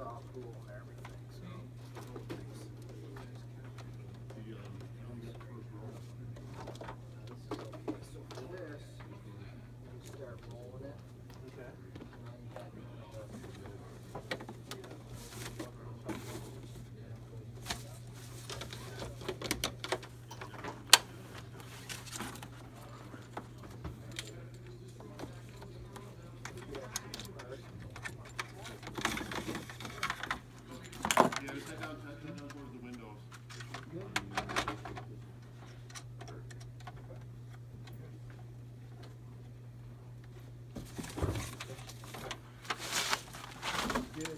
saw pool and everything, so it's real nice. This is okay. So for this, you start rolling it. Okay. Good.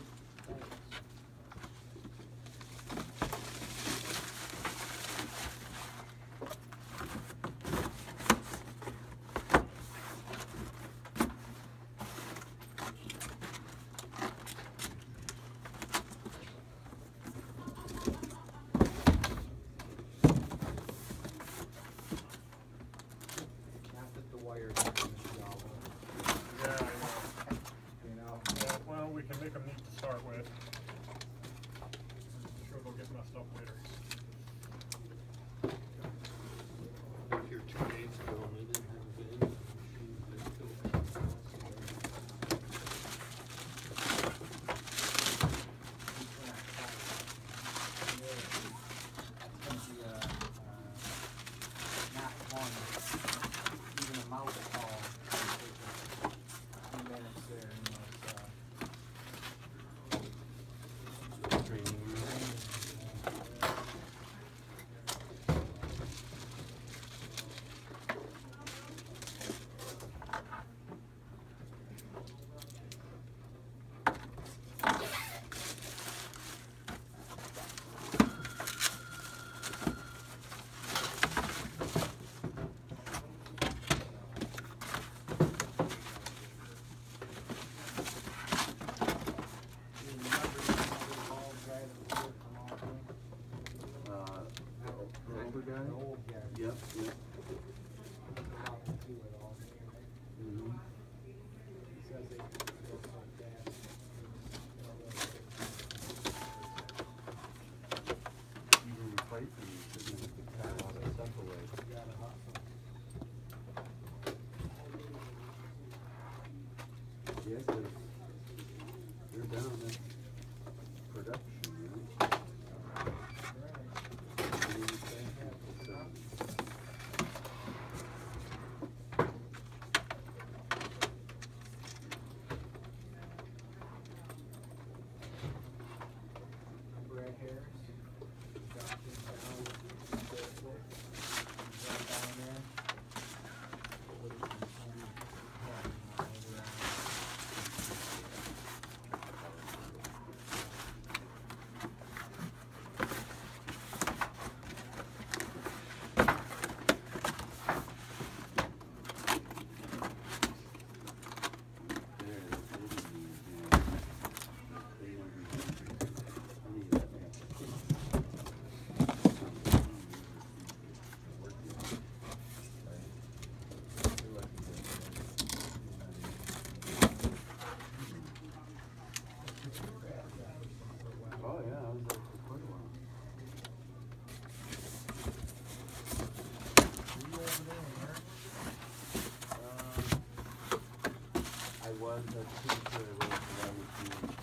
Can't put the wires in the shallow, Yeah, I know. you know. Yeah, well, we can make them neat to start with. I'm sure they'll get messed up later. Here 2 days ago, and they didn't have a vending machine. They still Not one, even a mouse call, can take a few minutes there, you know, it's, training room. you remember the other ball guy that was here from Albany? The older guy? The old guy. Yep, yep. About to do it all day, right? Mm-hmm. He says they go so fast. Even replacing it, shouldn't have to cut a lot of stuff away. You gotta hustle. Yeah, 'cause they're down in production, right? What do you say? So, Brad Harris, dropped him down, Fayetteville. He's right down there. What is he, over on there, they didn't use, they never used any of that Oh yeah, I was there for quite a while. Were you over there, Eric? I was, that's pretty sure I was, but I was doing